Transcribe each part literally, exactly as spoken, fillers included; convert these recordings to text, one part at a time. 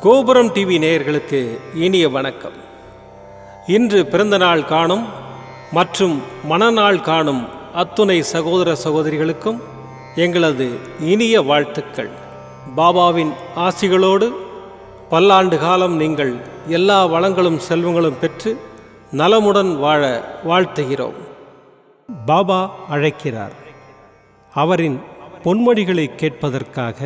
கோபுரம் டிவி நேயர்களுக்கு இனிய வணக்கம். இன்று பிறந்தநாள் காணும் மற்றும் மணநாள் காணும் அத்துணை சகோதர சகோதரிகளுக்கும் எங்களது இனிய வாழ்த்துக்கள். பாபாவின் ஆசிகளோடு பல்லாண்டு காலம் நீங்கள் எல்லா வளங்களும் செல்வங்களும் பெற்று நலமுடன் வாழ வாழ்த்துகிறோம். பாபா அழைக்கிறார். அவரின் பொன்மொழிகளை கேட்பதற்காக,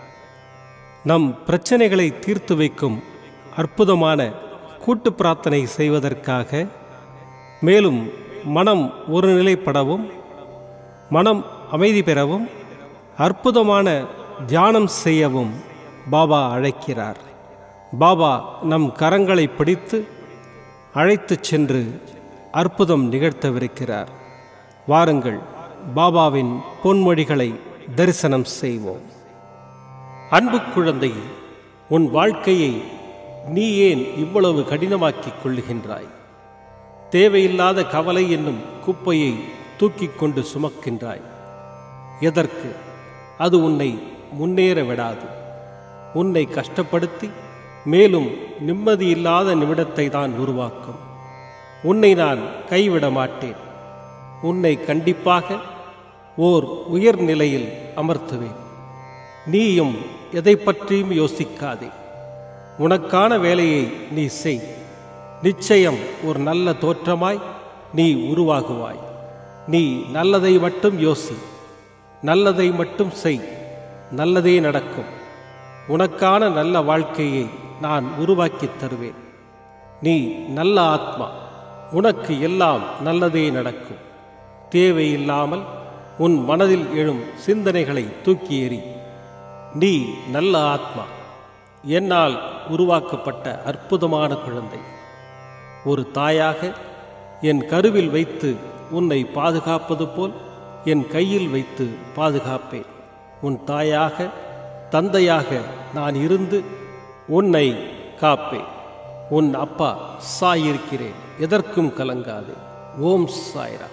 நம் பிரச்சனைகளை தீர்த்து வைக்கும் அற்புதமான கூட்டு பிரார்த்தனை செய்வதற்காக, மேலும் மனம் ஒருநிலைப்படவும் மனம் அமைதி பெறவும் அற்புதமான தியானம் செய்யவும் பாபா அழைக்கிறார். பாபா நம் கரங்களை பிடித்து அழைத்துச் சென்று அற்புதம் நிகழ்த்தவிருக்கிறார். வாருங்கள், பாபாவின் பொன்மொழிகளை தரிசனம் செய்வோம். அன்பு குழந்தையே, உன் வாழ்க்கையை நீ ஏன் இவ்வளவு கடினமாக்கிக் கொள்ளுகின்றாய்? தேவையில்லாத கவலை என்னும் குப்பையை தூக்கிக் கொண்டு சுமக்கின்றாய். எதற்கு? அது உன்னை முன்னேற விடாது. உன்னை கஷ்டப்படுத்தி மேலும் நிம்மதியில்லாத நிமிடத்தை தான் உருவாக்கும். உன்னை நான் கைவிட மாட்டேன். உன்னை கண்டிப்பாக ஓர் உயர்நிலையில் அமர்த்துவேன். நீயும் எதை பற்றியும் யோசிக்காதே. உனக்கான வேலையை நீ செய். நிச்சயம் ஒரு நல்ல தோற்றமாய் நீ உருவாகுவாய். நீ நல்லதை மட்டும் யோசி, நல்லதை மட்டும் செய். நல்லதே நடக்கும். உனக்கான நல்ல வாழ்க்கையை நான் உருவாக்கித் தருவேன். நீ நல்ல ஆத்மா. உனக்கு எல்லாம் நல்லதே நடக்கும். தேவையில்லாமல் உன் மனதில் எழும் சிந்தனைகளை தூக்கி எறி. நீ நல்ல ஆத்மா, என்னால் உருவாக்கப்பட்ட அற்புதமான குழந்தை. ஒரு தாயாக என் கருவில் வைத்து உன்னை பாதுகாப்பது போல் என் கையில் வைத்து பாதுகாப்பேன். உன் தாயாக தந்தையாக நான் இருந்து உன்னை காப்பேன். உன் அப்பா சாயிருக்கிறேன். எதற்கும் கலங்காதே. ஓம் சாய்ராம்.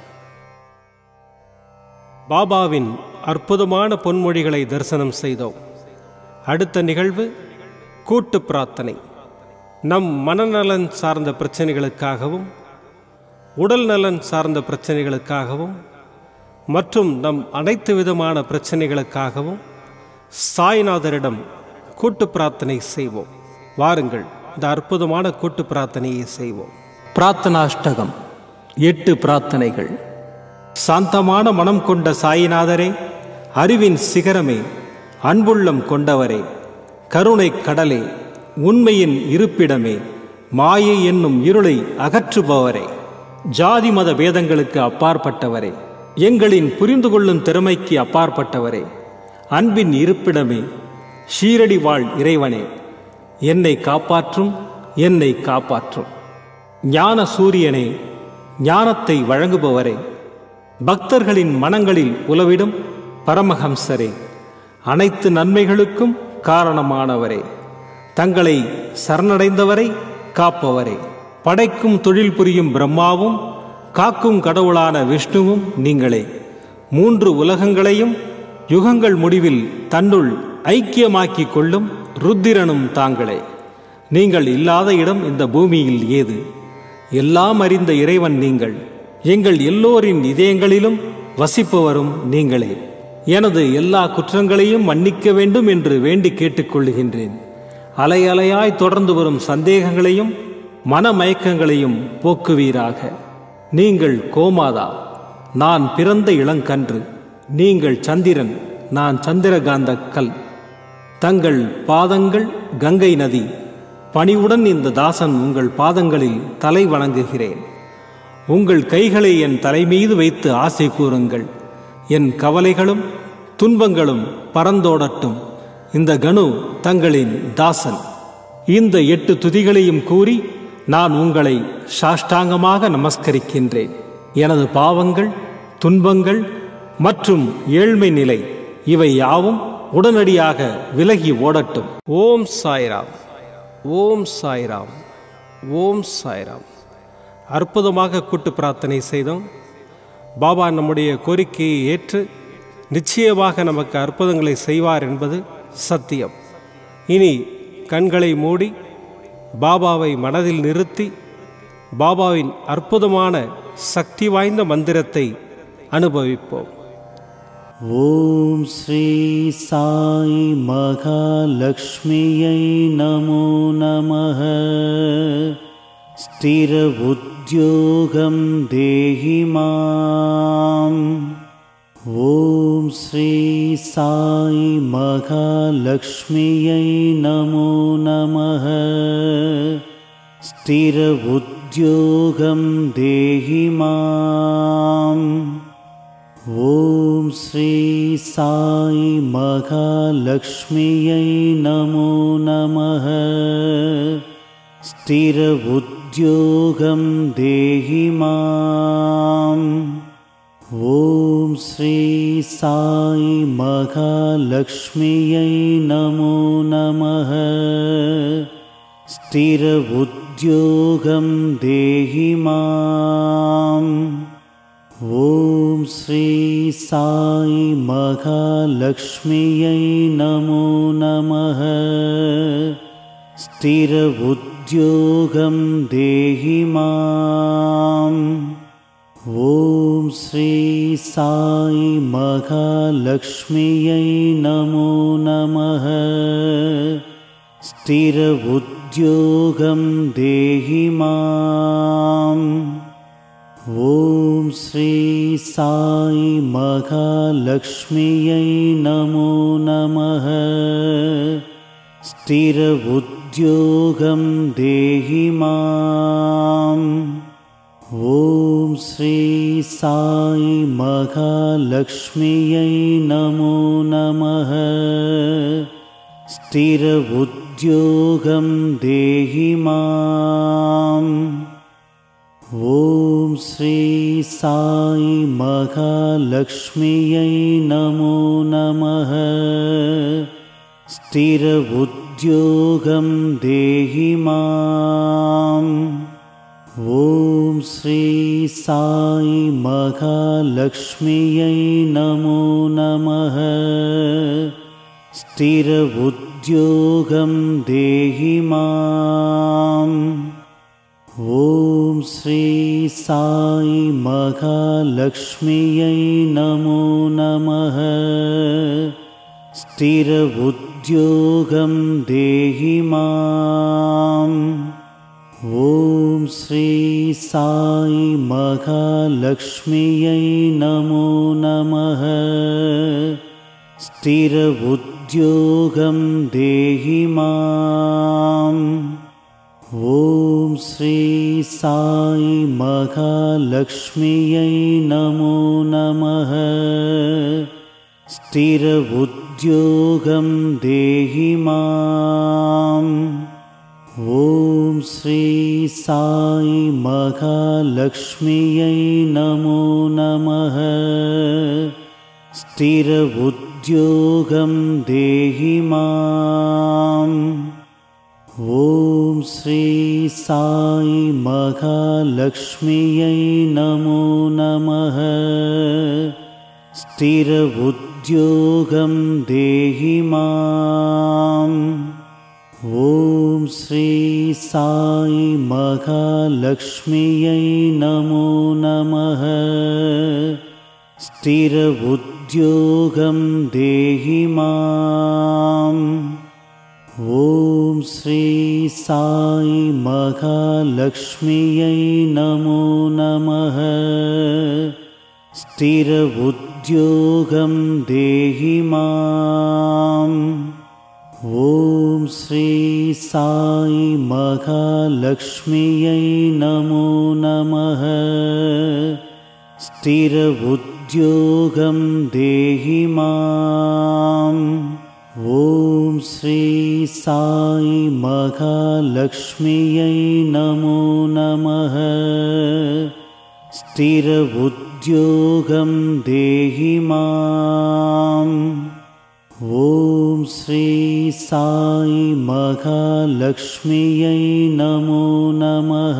பாபாவின் அற்புதமான பொன்மொழிகளை தரிசனம் செய்தோம். அடுத்த நிகழ்வு கூட்டு பிரார்த்தனை. நம் மனநலன் சார்ந்த பிரச்சனைகளுக்காகவும், உடல் நலன் சார்ந்த பிரச்சனைகளுக்காகவும் மற்றும் நம் அனைத்து விதமான பிரச்சனைகளுக்காகவும் சாய்நாதரிடம் கூட்டு பிரார்த்தனை செய்வோம். வாருங்கள், இந்த அற்புதமான கூட்டு பிரார்த்தனையை செய்வோம். பிரார்த்தனாஷ்டகம். எட்டு பிரார்த்தனைகள். சாந்தமான மனம் கொண்ட சாயிநாதரே, அறிவின் சிகரமே, அன்புள்ளம் கொண்டவரே, கருணை கடலே, உண்மையின் இருப்பிடமே, மாயை என்னும் இருளை அகற்றுபவரே, ஜாதி மத பேதங்களுக்கு அப்பாற்பட்டவரே, எங்களின் புரிந்து கொள்ளும் திறமைக்கு அப்பாற்பட்டவரே, அன்பின் இருப்பிடமே, ஷீரடி வாழ் இறைவனே, என்னை காப்பாற்றும், என்னை காப்பாற்றும். ஞான சூரியனே, ஞானத்தை வழங்குபவரே, பக்தர்களின் மனங்களில் உலவிடும் பரமஹம்சரே, அனைத்து நன்மைகளுக்கும் காரணமானவரே, தங்களை சரணடைந்தவரை காப்பவரே, படைக்கும் தொழில் புரியும் பிரம்மாவும் காக்கும் கடவுளான விஷ்ணுவும் நீங்களே. மூன்று உலகங்களையும் யுகங்கள் முடிவில் தன்னுள் ஐக்கியமாக்கிக் கொள்ளும் ருத்திரனும் தாங்களே. நீங்கள் இல்லாத இடம் இந்த பூமியில் ஏது? எல்லாம் அறிந்த இறைவன் நீங்கள். எங்கள் எல்லோரின் இதயங்களிலும் வசிப்பவரும் நீங்களே. எனது எல்லா குற்றங்களையும் மன்னிக்க வேண்டும் என்று வேண்டி கேட்டுக்கொள்ளுகின்றேன். அலை அலையாய் தொடர்ந்து வரும் சந்தேகங்களையும் மனமயக்கங்களையும் போக்குவீராக. நீங்கள் கோமாதா, நான் பிறந்த இளங்கன்று. நீங்கள் சந்திரன், நான் சந்திரகாந்த கல். தங்கள் பாதங்கள் கங்கை நதி. பணிவுடன் இந்த தாசன் உங்கள் பாதங்களில் தலை வணங்குகிறேன். உங்கள் கைகளை என் தலைமீது வைத்து ஆசை கூறுங்கள். என் கவலைகளும் துன்பங்களும் பறந்தோடட்டும். இந்த கணு தங்களின் தாசன். இந்த எட்டு துதிகளையும் கூறி நான் உங்களை சாஷ்டாங்கமாக நமஸ்கரிக்கின்றேன். எனது பாவங்கள், துன்பங்கள் மற்றும் ஏழ்மை நிலை இவை யாவும் உடனடியாக விலகி ஓடட்டும். ஓம் சாய்ராம். ஓம் சாய்ராம். ஓம் சாய்ராம். அற்புதமாக கூட்டு பிரார்த்தனை செய்தோம். பாபா நம்முடைய கோரிக்கையை ஏற்று நிச்சயமாக நமக்கு அற்புதங்களை செய்வார் என்பது சத்தியம். இனி கண்களை மூடி பாபாவை மனதில் நிறுத்தி பாபாவின் அற்புதமான சக்தி வாய்ந்த மந்திரத்தை அனுபவிப்போம். ஓம் ஸ்ரீ சாய் மகாலட்சுமியை நமோ நமः. ஸ்திர உத்யோகம் தேஹி மாம். ஓம் ஸ்ரீ சாய் மகாலட்சுமியை நமோ நமः. ஸ்திர உத்யோகம் தேஹி மாம். ஓம் ஸ்ரீ சாய் மகாலட்சுமியை நமோ நமः. ஸ்திர உத்யோகம் தேஹி மாம். ஓம் ஸ்ரீ சாய் மகாலட்சுமியை நமோ நமः. ஸ்திர உத்யோகம் தேஹி மாம். ஓம் ஸ்ரீ சாய் மகாலட்சுமியை நமோ நமः. ஸ்திர உத்யோகம் தேஹி மாம். ஓம் ஸ்ரீ சாய் மகாலட்சுமியை நமோ நமः. ஸ்திர உத்யோகம் தேஹி மாம். ஓம் ஸ்ரீ சாய் மகாலட்சுமியை நமோ நமः. ஸ்திர உத்யோகம் தேஹி மாம். ஓம் ஸ்ரீ சாய் மகாலட்சுமியை நமோ நமः. ஸ்திர உத்யோகம் தேஹி மாம். ஓம் ஸ்ரீ சாய் மகாலட்சுமியை நமோ நமः. ஸ்திர உத்யோகம் தேஹி மாம். ஓம் ஸ்ரீ சாய் மகாலட்சுமியை நமோ நமः. ஸ்திர உத்யோகம் தேஹி மாம். ஓம் ஸ்ரீ சாய் மகாலட்சுமியை நமோ நமः. ஸ்திர உத்யோகம் தேஹி மாம். ஓம் ஸ்ரீ சாய் மகாலட்சுமியை நமோ நமः. ஸ்திர உத்யோகம் தேஹி மாம். ஓம் ஸ்ரீ சாய் மகாலட்சுமியை நமோ நமः. ஸ்திர உத்யோகம் தேஹி மாம். ஓம் ஸ்ரீ சாய் மகாலட்சுமியை நமோ நமः. ஸ்திர உத்யோகம் தேஹி மாம். ஓம் ஸ்ரீ சாய் மகாலட்சுமியை நமோ நமः. ஸ்திர உத்யோகம் தேஹி மாம். ஓம் ஸ்ரீ சாய் மகாலட்சுமியை நமோ நமः. ஸ்திர உத்யோகம் தேஹி மாம். ஓம் ஸ்ரீ சாய் மகாலட்சுமியை நமோ நமः. ஸ்திர உத்யோகம் தேஹி மாம். ஓம் ஸ்ரீ சாய் மகாலட்சுமியை நமோ நமः. ஸ்திர உத்யோகம் தேஹி மாம். ஓம் ஸ்ரீ சாய் மகாலட்சுமியை நமோ நமः. ஸ்திர உத்யோகம் தேஹி மாம். ஓம் ஸ்ரீ சாய் மகாலட்சுமியை நமோ நமः.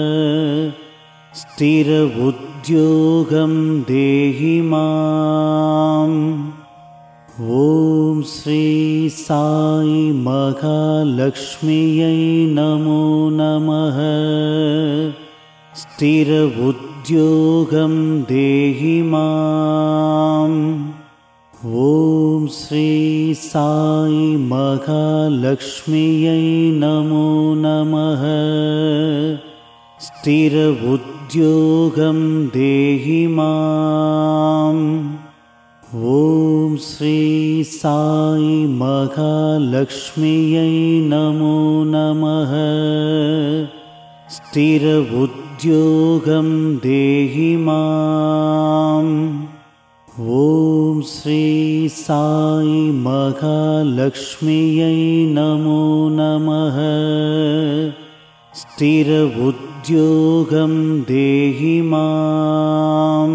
ஸ்திர உத்யோகம் தேஹி மாம். ॐ श्री साई महालक्ष्म्यै नमो नमः। स्थिर उद्योगं देहि माम्। ॐ श्री साई महालक्ष्म्यै नमो नमः। स्थिर उद्योगं देहि माम्। ॐ श्री साई महालक्ष्म्यै नमो नमः। स्थिर उद्योगं देहि माम्। ॐ श्री साई महालक्ष्म्यै नमो नमः। स्थिर उद्योगं देहि माम्।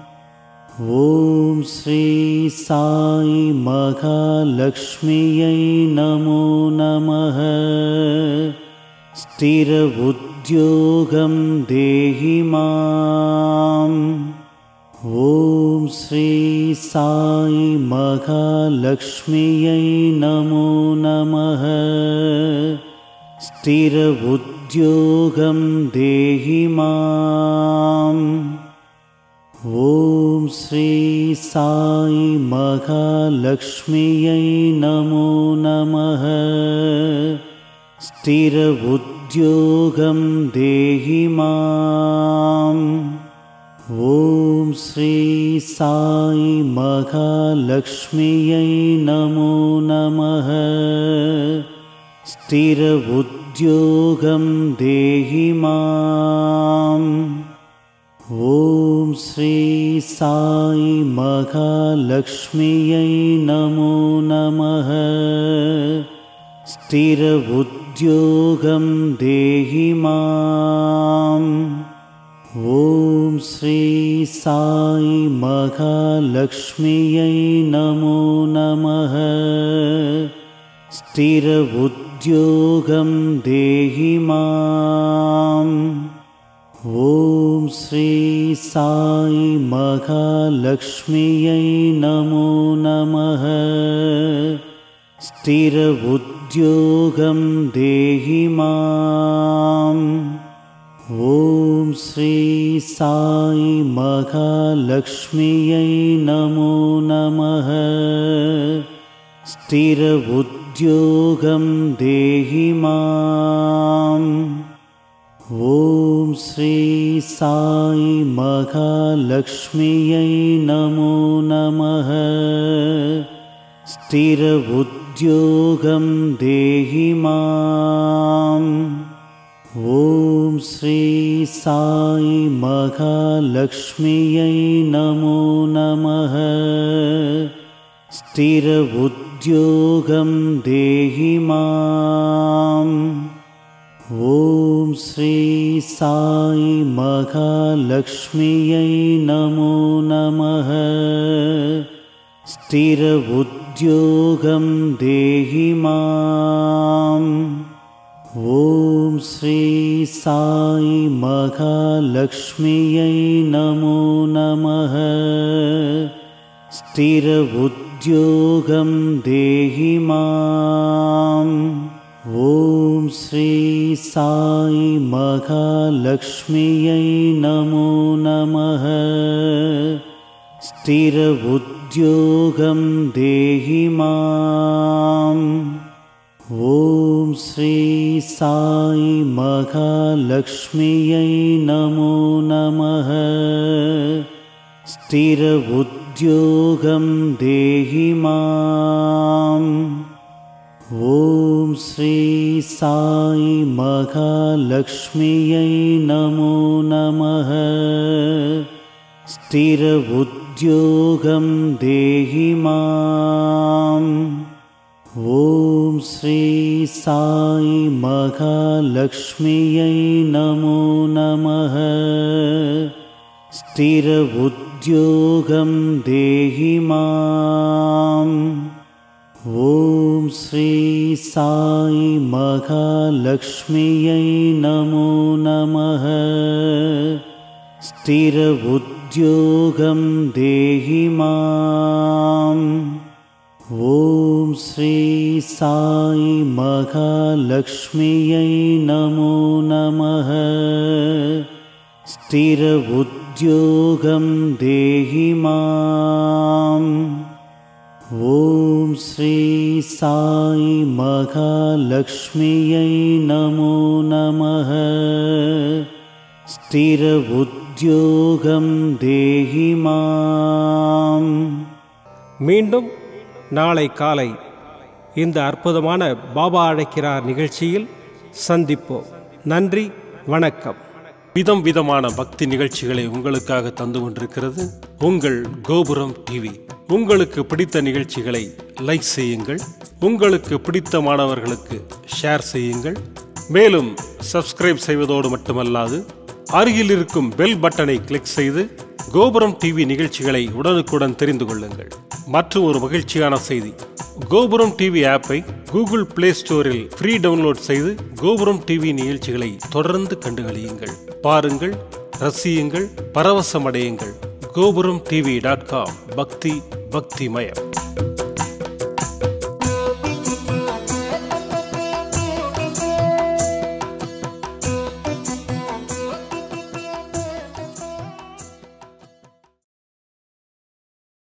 ॐ श्री साई महालक्ष्म्यै नमो नमः। स्थिर उद्योगं देहि माम्। ॐ श्री साई महालक्ष्म्यै नमो नमः। स्थिर उद्योगं देहि माम्। ॐ श्री साई महालक्ष्म्यै नमो नमः। स्थिर उद्योगं देहि माम्। ॐ श्री साई महालक्ष्म्यै नमो नमः। स्थिर उद्योगं देहि माम्। ॐ श्री साई महालक्ष्म्यै नमो नमः। स्थिर उद्योगं देहि माम्। ॐ श्री साई महालक्ष्म्यै नमो नमः। स्थिर उद्योगं देहि माम्। ॐ श्री साई महालक्ष्म्यै नमो नमः। स्थिर उद्योगं देहि माम्। ॐ श्री साई महालक्ष्म्यै नमो नमः। स्थिर उद्योगं देहि माम्। ॐ श्री साई महालक्ष्म्यै नमो नमः। स्थिर उद्योगं देहि माम्। ॐ श्री साई महालक्ष्म्यै नमो नमः। स्थिर उद्योगं देहि माम्। ॐ श्री साई महालक्ष्म्यै नमो नमः। स्थिर उद्योगं देहि माम्। ॐ श्री साई महालक्ष्म्यै नमो नमः। स्थिर उद्योगं देहि माम्। ॐ श्री साई महालक्ष्म्यै नमो नमः। स्थिर उद्योगं देहि माम्। ॐ श्री साई महालक्ष्म्यै नमो नमः। स्थिर उद्योगं देहि माम्। ॐ श्री साई महालक्ष्म्यै नमो नमः। स्थिर उद्योगं देहि माम्। ॐ श्री साई महालक्ष्म्यै नमो नमः। स्थिर उद्योगं देहि माम्। ॐ श्री साई महालक्ष्म्यै नमो नमः। स्थिर उद्योगं देहि माम्। ஓம் ஸ்ரீ சாயி மகாலட்சுமியை நமோ நமः. ஸ்திர உத்யோகம் தேஹி மாம். ஓம் ஸ்ரீ சாயி மகாலட்சுமியை நமோ நமः. ஸ்திர உத்யோகம் தேஹி மாம். மீண்டும் நாளை காலை இந்த அற்புதமான பாபா அழைக்கிறார் நிகழ்ச்சியில் சந்திப்போம். நன்றி, வணக்கம். விதம் விதமான பக்தி நிகழ்ச்சிகளை உங்களுக்காக தந்து கொண்டிருக்கிறது உங்கள் கோபுரம் டிவி. உங்களுக்கு பிடித்த நிகழ்ச்சிகளை லைக் செய்யுங்கள், உங்களுக்கு பிடித்த மாணவர்களுக்கு ஷேர் செய்யுங்கள். மேலும் சப்ஸ்கிரைப் செய்வதோடு மட்டுமல்லாது அருகில் இருக்கும் பெல் பட்டனை கிளிக் செய்து கோபுரம் டிவி நிகழ்ச்சிகளை உடனுக்குடன் தெரிந்து கொள்ளுங்கள். மற்றும் ஒரு மகிழ்ச்சியான செய்தி, கோபுரம் டிவி ஆப்பை கூகுள் பிளே ஸ்டோரில் ஃப்ரீ டவுன்லோட் செய்து கோபுரம் டிவி நிகழ்ச்சிகளை தொடர்ந்து கண்டுகளியுங்கள், பாருங்கள், ரசியுங்கள், பரவசமடையுங்கள். கோபுரம் டிவி டாட் காம். பக்தி பக்திமயம்.